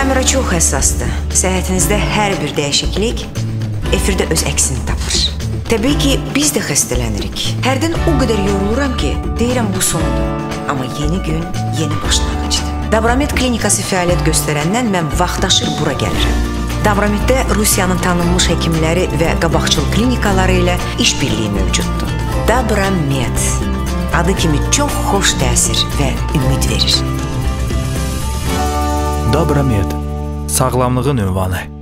Kamera çox həssasdır. Səhhətinizdə hər bir dəyişiklik efirdə öz əksini tapır. Təbii ki, biz də xəstələnirik. Hərdən o qədər yoruluram ki, deyirəm bu sondur. Amma yeni gün, yeni başlanğıcdır. Davramed klinikası fəaliyyət göstərəndən mən vaxtaşır bura gəlirəm. Davrameddə Rusiyanın tanınmış həkimləri və qabaqcıl klinikaları ilə işbirliyi mövcuddur. Davramed adı kimi çox xoş təsir və ümid verir. Davramed, sağlamlığın ünvanı.